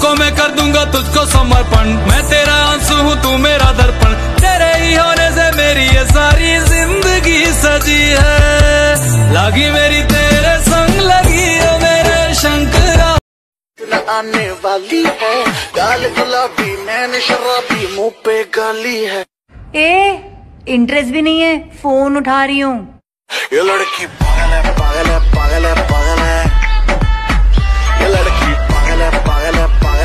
को मैं कर दूंगा तुझको समर्पण, मैं तेरा आंसू हूँ तू मेरा दर्पण, तेरे ही होने से मेरी ये सारी जिंदगी सजी है, लगी मेरी तेरे संग लगी है मेरे शंकरा। आने वाली है गाल गुलाबी नैन शराबी मुंह पे गाली है। इंटरेस्ट भी नहीं है, फोन उठा रही हूँ। ये लड़की पागल है पागल है पागल है पागल है, ये लड़की पागल है पागल है पागल।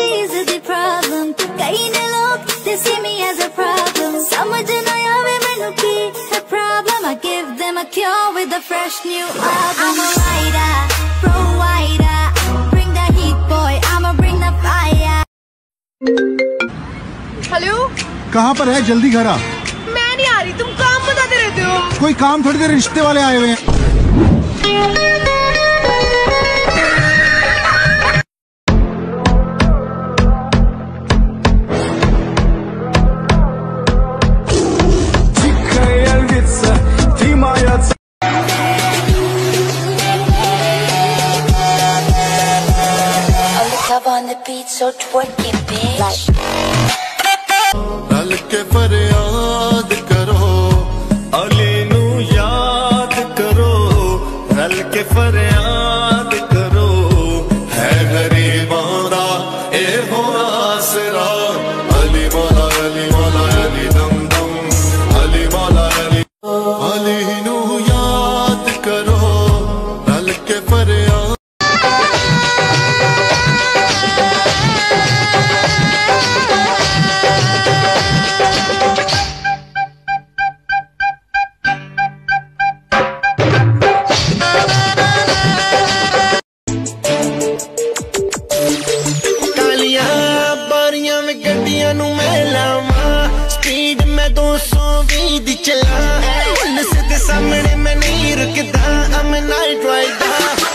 कई लोग they see me as a problem, समझ न आवे मैनू की है problem, I give them a cure with a fresh new album। I'm a writer, provider, bring the heat boy, I'ma bring the fire। Hello, कहाँ पर है? जल्दी घर आ। मैं नहीं आ रही, तुम काम बताते रहते हो। कोई काम थोड़ी देर, रिश्ते वाले आए हुए हैं। On the beat, so twerk it, bitch। रल के फरियाद करो, अली नू याद करो, रल के फरियाद करो, है गरीबां दा ए हो आसरा, अली मौला अली मौला अली दम दम, अली मौला अली, अली नू याद करो, रल के फरियाद। स्पीड में 220 दी चला, पुलिस के सामने मैं नहीं रुकता, I'm a night rider।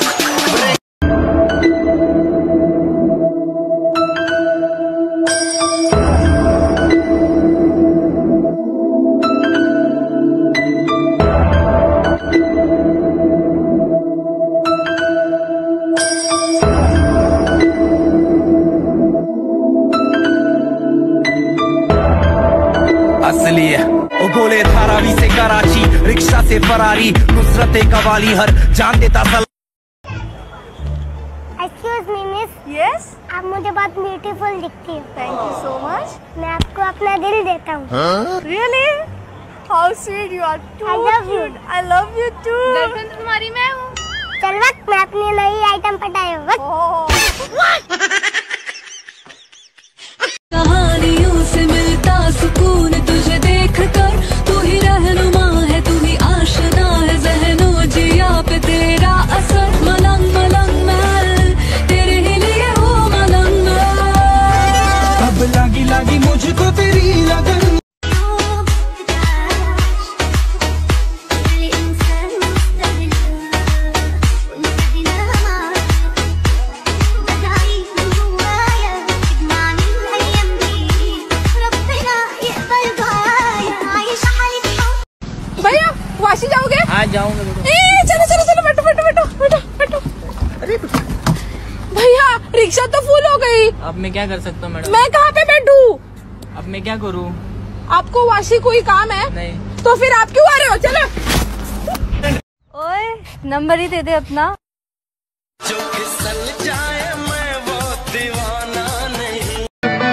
असली है ओ गोले धारावी से कराची, रिक्शा से फरारी, नुसरत कवाली हर जान देता सल। Excuse me, miss। Yes? आप मुझे बहुत ब्यूटीफुल दिखती है। Thank you so much। मैं आपको अपना दिल देता हूँ। Really? How sweet you are, too I love you। cute। I love you too। Girlfriend तुम्हारी मैं हूँ। चल वक्त, मैं अपनी नई आइटम पटाए वक्त। कहानियों से मिलता सुकून तुझे देख कर, तू ही रहनुमा है, तू ही आशना है, ज़हनो जिया पे तेरा असर, मलंग मलंग मैं तेरे ही लिए हूँ मलंग मैं। अब लागी लागी मुझको तेरी लगन, वाशी जाओगे? हाँ जाऊंगा। चलो चलो चलो, बैठो बैठो बैठो बैठो बैठो। अरे भैया, रिक्शा तो फुल हो गई। अब मैं क्या कर सकता हूँ मैडम? मैं कहाँ पे बैठूं? अब मैं क्या करूँ? आपको वाशी कोई काम है? नहीं। तो फिर आप क्यों आ रहे हो? चलो। ओए, नंबर ही दे दे अपना। जो फिसल जाए मैं वो दीवाना नहीं।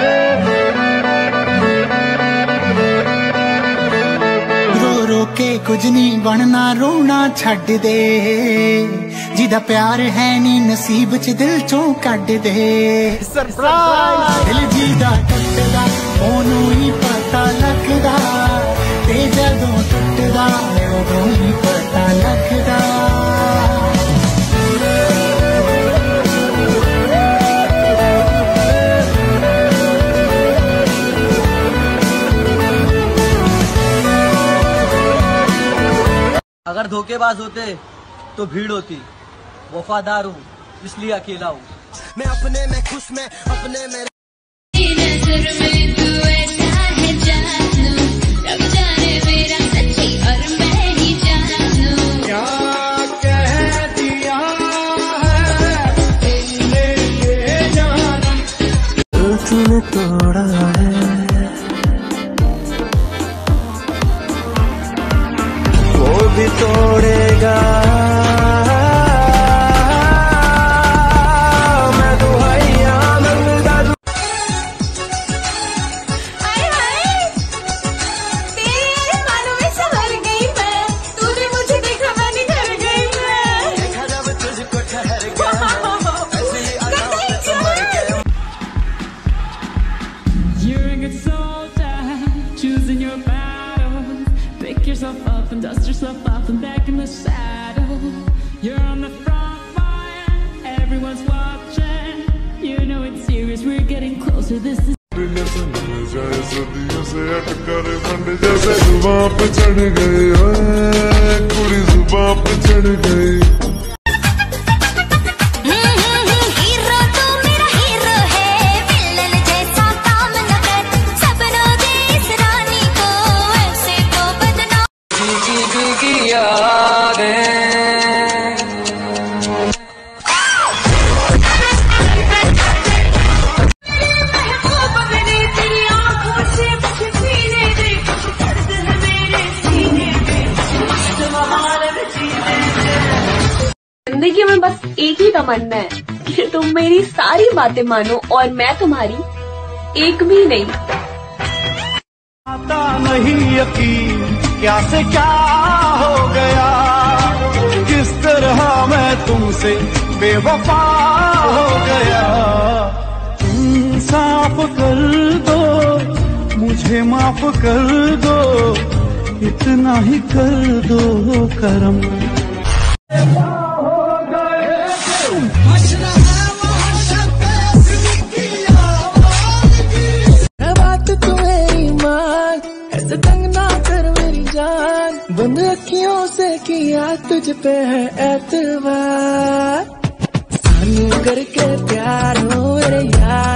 रो रो के कुछ नहीं बनना, रोना छड़ दे, जिदा प्यार है नी नसीब च दिल चों कट दे। सरप्राइज। दिल जिदा टुटदा ओनू ही पता लगदा, ते जदों टुटदा उदों ही पता लगदा। अगर धोखेबाज होते तो भीड़ होती, वफादार हूँ इसलिए अकेला हूँ। मैं अपने में खुश, मैं अपने में तूने तोड़ा है, वो भी तोड़ेगा। मैं दुहाइया मंगदा दूं। आए हाय, तेरे बालों में संवर गई मैं, तूने मुझे देखा मैंने डर गई मैं। देखा जब तुझको ठहर गया, ऐसे ही आजा मर गया। You're a good soldier, choosing your battles. Pick yourself up and dust yourself off and back in the saddle. You're on the front line, everyone's watching. You know it's serious, we're getting closer. This is सदियों से अटकर बंद जैसे जुबां पे चढ़ गई, कुड़ी जुबां पे चढ़ गई। हीरो तू मेरा हीरो है, विलन जैसा काम न कर, सपनों दे इस रानी को, ऐसे तो बदनाम। की यादें महबूब मेरी तेरी आँखों से मुझे पीने दे, दर्द है मेरे सीने में, मस्त बहार में जीने दे। जिंदगी में बस एक ही तमन्ना है कि तुम मेरी सारी बातें मानो और मैं तुम्हारी एक भी नहीं। आता नहीं यकीन क्या से क्या हो गया, किस तरह मैं तुमसे बेवफा हो गया। इंसाफ कर दो, मुझे माफ कर दो, इतना ही कर दो करम। बात तुम्हें मान, ऐसे तंग ना कर मेरी जान, बंद अखियों से किया तुझ पे है एतबार, सानू करके प्यार हो मेरे यार।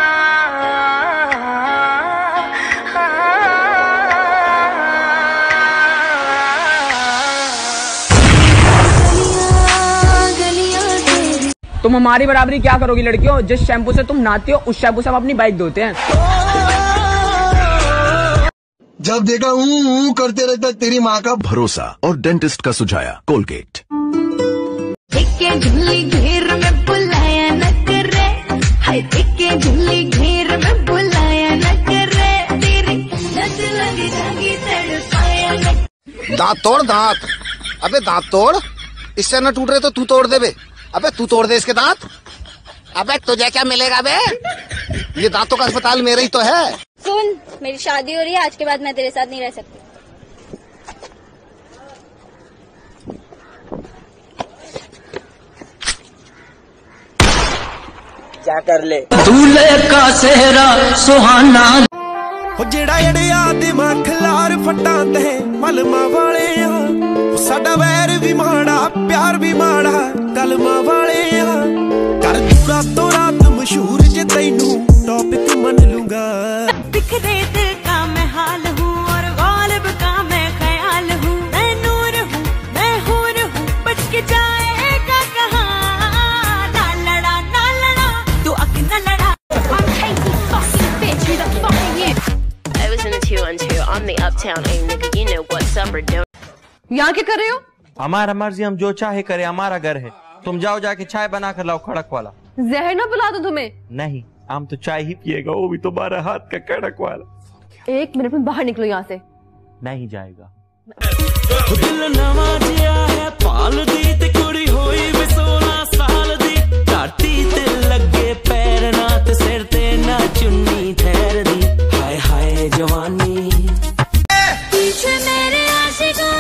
तुम हमारी बराबरी क्या करोगी लड़कियों? जिस शैम्पू से तुम नहाती हो उस शैम्पू से हम अपनी बाइक धोते हैं। जब देखा करते रहता तेरी माँ का भरोसा और डेंटिस्ट का सुझाया कोलगेट। देखे झुल्ली घेर में बुलाया न करे, हाय देखे झुल्ली घेर में बुलाया न करे, तेरी नजर लगी जागी तड़पाया न। दांत तोड़ दांत, अबे दांत तोड़, इससे न टूट रहे तो तू तोड़ दे बे। अबे तू तोड़ दे इसके दांत। अबे तुझे क्या मिलेगा बे, ये दांतों का अस्पताल मेरा ही तो है। सुन, मेरी शादी हो रही है, आज के बाद मैं तेरे साथ नहीं रह सकती। क्या कर ले दूल्हे का सेहरा सुहाना, जेड़ा अड़िया दिमाग खिलार फटा ते मलमा वाले आ, साडा वैर भी माड़ा प्यार भी माड़ा, कलमा वाले आ, कर दूरा तो रात मशहूर जे तैनू टॉपिक मन लूंगा। बिखरे दिल का मैं हाल हूँ और गालिब का मैं ख्याल हूँ, मैं नूर हूँ मैं हूर हूँ, बच के जाएगा कहाँ, ना लड़ा तू अक न लड़ा। I was in a 2-on-2. I'm the uptown A nigga. You know what's up or don't. यहाँ क्या कर रहे हो? हमारा मर्जी, हम जो चाहे करें, हमारा घर है। तुम जाओ जाके चाय बना कर लाओ खड़क वाला। जहर ना पिला दो तुम्हें। नहीं, हम तो चाय ही पिएगा, वो भी तुम्हारा हाथ का कड़क वाला। 1 मिनट में बाहर निकलो यहाँ से। नहीं जाएगा। दिल नवा जिया है पाल दी ते कुड़ी होई भी 16 साल दी, काटी ते लगे पैर ना ते सिर ते ना चुन्नी ठहर दी, हाय हाय जवानी। पीछे मेरे आशिकों,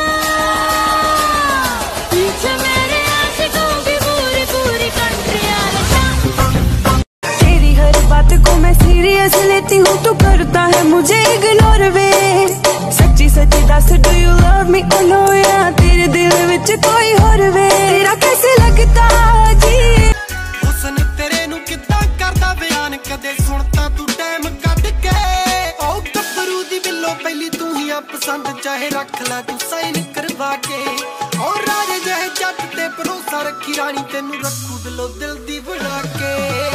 पीछे मेरे आशिकों की पूरी पूरी कंट्री आ रहा। तेरी हर बात को मैं सीरियस लेती हूँ, तू करता है मुझे इग्नोर वे, सच्ची सच्ची दस do you love me oh no, या तेरे दिल विच कोई और वे, तेरा कैसे लगता जी। हुस्न तेरे नू कितना करदा बयान, कदे सुनता तू टाइम कट के, ओ गब्बरू दी बिल्लो पहली तू ही आ पसंद, चाहे रख ला तू साइन करवा के, और राजे जहे जट ते भरोसा रखी रानी, तेनू रखू दिलो दिल दी बना के।